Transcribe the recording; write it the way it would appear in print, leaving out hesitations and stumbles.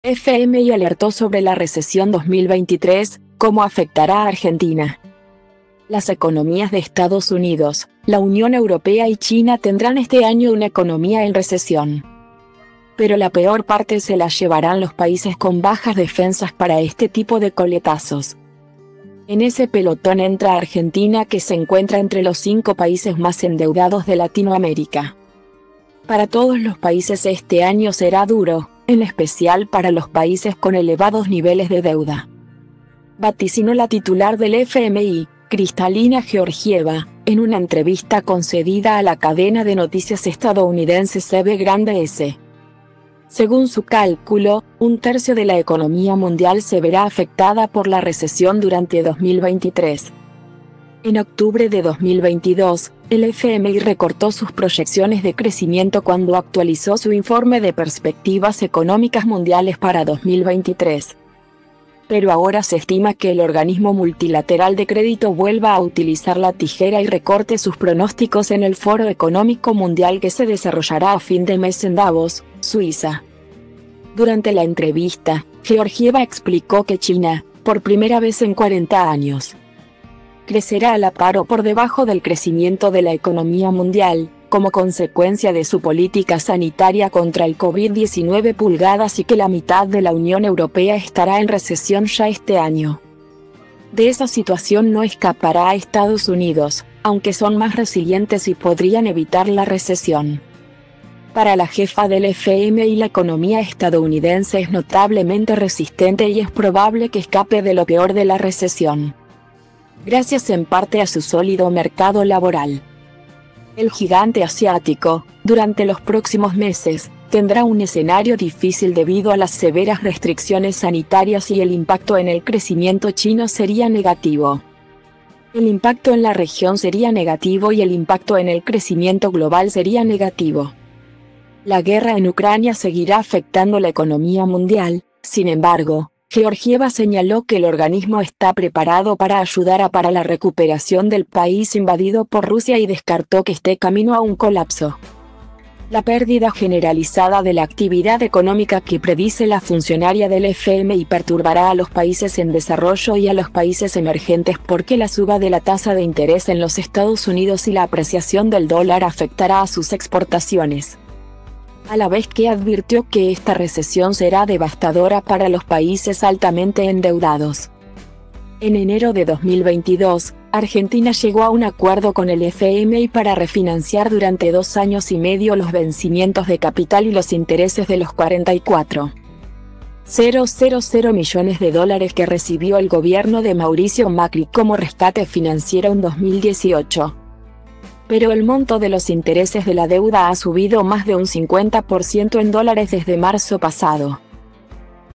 FMI alertó sobre la recesión 2023, cómo afectará a Argentina. Las economías de Estados Unidos, la Unión Europea y China tendrán este año una economía en recesión. Pero la peor parte se la llevarán los países con bajas defensas para este tipo de coletazos. En ese pelotón entra Argentina, que se encuentra entre los 5 países más endeudados de Latinoamérica. Para todos los países este año será duro, en especial para los países con elevados niveles de deuda, vaticinó la titular del FMI, Kristalina Georgieva, en una entrevista concedida a la cadena de noticias estadounidense CBS. Según su cálculo, 1/3 de la economía mundial se verá afectada por la recesión durante 2023. En octubre de 2022, el FMI recortó sus proyecciones de crecimiento cuando actualizó su informe de perspectivas económicas mundiales para 2023. Pero ahora se estima que el organismo multilateral de crédito vuelva a utilizar la tijera y recorte sus pronósticos en el Foro Económico Mundial que se desarrollará a fin de mes en Davos, Suiza. Durante la entrevista, Georgieva explicó que China, por primera vez en 40 años, crecerá a la par o por debajo del crecimiento de la economía mundial, como consecuencia de su política sanitaria contra el COVID-19, y que la mitad de la Unión Europea estará en recesión ya este año. De esa situación no escapará a Estados Unidos, aunque son más resilientes y podrían evitar la recesión. Para la jefa del FMI, la economía estadounidense es notablemente resistente y es probable que escape de lo peor de la recesión, gracias en parte a su sólido mercado laboral. El gigante asiático, durante los próximos meses, tendrá un escenario difícil debido a las severas restricciones sanitarias y el impacto en el crecimiento chino sería negativo. El impacto en la región sería negativo y el impacto en el crecimiento global sería negativo. La guerra en Ucrania seguirá afectando la economía mundial. Sin embargo, Georgieva señaló que el organismo está preparado para ayudar para la recuperación del país invadido por Rusia y descartó que esté camino a un colapso. La pérdida generalizada de la actividad económica que predice la funcionaria del FMI perturbará a los países en desarrollo y a los países emergentes porque la suba de la tasa de interés en los Estados Unidos y la apreciación del dólar afectará a sus exportaciones. A la vez que advirtió que esta recesión será devastadora para los países altamente endeudados. En enero de 2022, Argentina llegó a un acuerdo con el FMI para refinanciar durante 2 años y medio los vencimientos de capital y los intereses de los 44,000 millones de dólares que recibió el gobierno de Mauricio Macri como rescate financiero en 2018. Pero el monto de los intereses de la deuda ha subido más de un 50% en dólares desde marzo pasado.